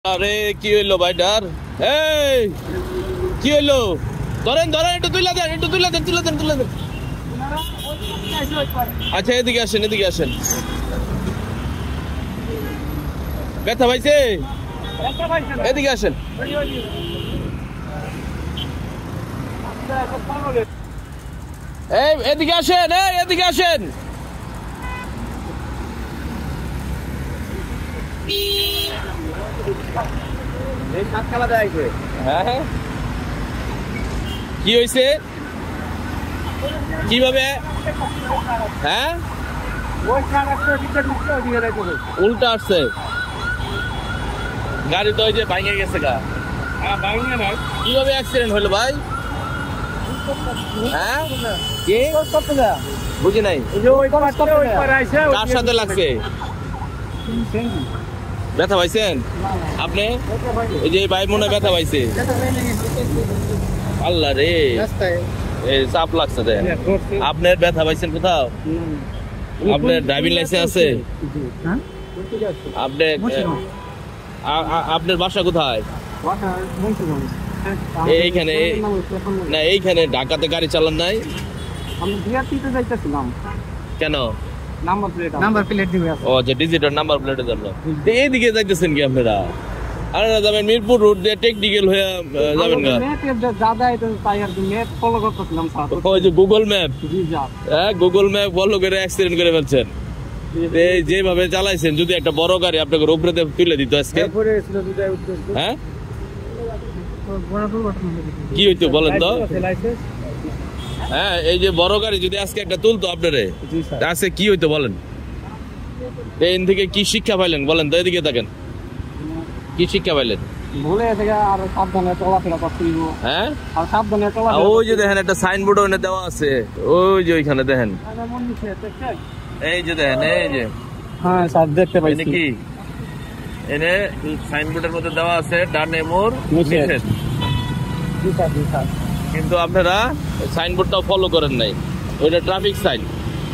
আরে কি হইলো ভাইটার? এই কি হইলো? ধরেন ধরেন, একটু তুলে দেন, একটু তুলে দেন, তুলে দেন, তুলে দেন। আচ্ছা এদিকে আসেন, এদিকে আসেন। ব্যথা পাইছে? এদিকে আসেন। এই এদিকে আসেন, এই এদিকে আসেন। হ্যাঁ কি হয়েছে? কিভাবে? হ্যাঁ উল্টা আসছে গাড়ি, তো ওই যে ভাঙে গেছে গা। কিভাবে অ্যাক্সিডেন্ট হলো ভাই? হ্যাঁ কি বুঝি নাই, কার সাথে লাগছে? ব্যথা পাইছেন আপনি? এই যে ভাই মনে ব্যথা পাইছে। আল্লাহ রে, চাপ লাগছে। দেন আপনার ব্যথা পাইছেন কোথাও? আপনার ড্রাইভিং লাইসেন্স আছে? আপনার বাসা কোথায়? এইখানে না, এইখানে ঢাকাতে গাড়ি চালান নাই কেন? নাম্বার প্লেট দিবে। ও আচ্ছা, ডিজিটাল নাম্বার প্লেটের জন্য। এইদিকে যাইতেছেন কি আপনারা? আরে না, যাবেন মিরপুর রোড দিয়ে টেকনিক্যাল হয়ে যাবেন না? ওই যে গুগল ম্যাপ, হ্যাঁ গুগল ম্যাপ ফলো করে অ্যাক্সিডেন্ট করে ফেলছেন। এই যেভাবে চালাইছেন, যদি একটা বড় গাড়ি আপনাকে উপরে তুলে দিত আজকে, হ্যাঁ কি হইতো বলেন তো? হ্যাঁ এই যে বড় গাড়ি যদি আজকে একটা তুলতো আপনারে, আজকে কি হইতো বলেন? এই থেকে কি শিক্ষা পাইলেন বলেন তো? এদিকে দেখেন, কি শিক্ষা পাইলেন? হ্যাঁ ওই যে দেখেন একটা সাইনবোর্ড ওখানে দেওয়া আছে, ওই যে ওইখানে দেখেন, এই যে দেখেন, এই যে হ্যাঁ স্যার দেখতে পাইছি কি এনে সাইনবোর্ডের মধ্যে দেওয়া আছে ডানে মোড় নিষেধ। কিন্তু আপনারা সাইনবোর্ডটাও ফলো করেন নাই, ওইটা ট্রাফিক সাইন।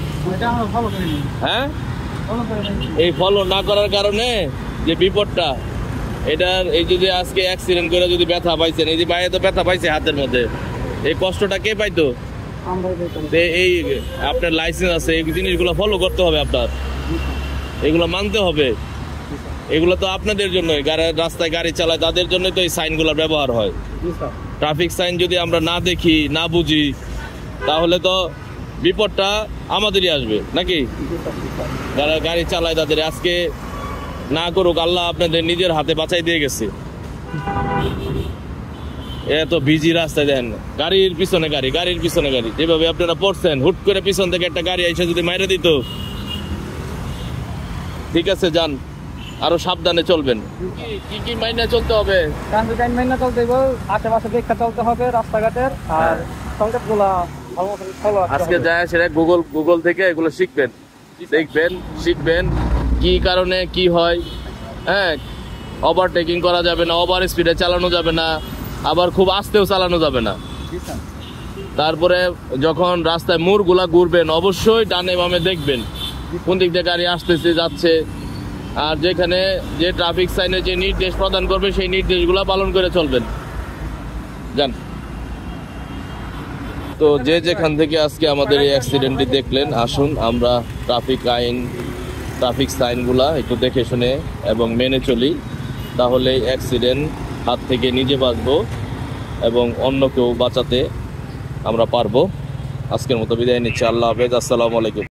হ্যাঁ এই ফলো না করার কারণে যে বিপদটা, এটার এই যে আজকে অ্যাক্সিডেন্ট করে যদি ব্যথা পাইছেন, এই যে বাইরে তো ব্যথা পাইছে হাতের মধ্যে, এই কষ্টটা কে পাইতো? এই আপনার লাইসেন্স আছে, এই জিনিসগুলো ফলো করতে হবে আপনার, এগুলো মানতে হবে। এগুলো তো আপনাদের জন্যই, রাস্তায় গাড়ি চালায় তাদের জন্যই তো এই সাইনগুলো ব্যবহার হয়। ট্রাফিক সাইন যদি আমরা না দেখি, না বুঝি, তাহলে তো বিপদটা আমাদেরই আসবে নাকি? যারা গাড়ি চালায় তাদের আজকে না করুক, আল্লাহ আপনাদের নিজের হাতে বাঁচাই দিয়ে গেছে। এত বিজি রাস্তায় দেন, গাড়ির পিছনে গাড়ি, গাড়ির পিছনে গাড়ি, যেভাবে আপনারা পড়ছেন, হুট করে পিছন থেকে একটা গাড়ি এসে যদি মাইরে দিত। ঠিক আছে যান, আরো সাবধানে চলবেন। কি কি মাইনা চলতে হবে? মাইনা চলতে হবে, আশেপাশে দেখতে চলতে হবে রাস্তাঘাটের, আর সংকেতগুলা আজকে যায় সেটা গুগল থেকে এগুলো শিখবেন, দেখবেন, শিখবেন কি কারণে কি হয়। হ্যাঁ ওভারটেকিং করা যাবে না, ওভার স্পিডে চালানো যাবে না, আবার খুব আস্তেও চালানো যাবে না। তারপরে যখন রাস্তায় মোড়গুলা ঘুরবেন, অবশ্যই ডানে বামে দেখবেন কোন দিক দিয়ে গাড়ি আসতেছে যাচ্ছে, আর যেখানে যে ট্রাফিক সাইনে যে নির্দেশ প্রদান করবে সেই নির্দেশগুলো পালন করে চলবেন। যান। তো যে যেখান থেকে আজকে আমাদের এই অ্যাক্সিডেন্টটি দেখলেন, আসুন আমরা ট্রাফিক আইন, ট্রাফিক সাইনগুলা একটু দেখে শুনে এবং মেনে চলি, তাহলে অ্যাক্সিডেন্ট হাত থেকে নিজে বাঁচবো এবং অন্যকেও বাঁচাতে আমরা পারবো। আজকের মতো বিদায় নিচ্ছি। আল্লাহ হাফেজ, আসসালামু আলাইকুম।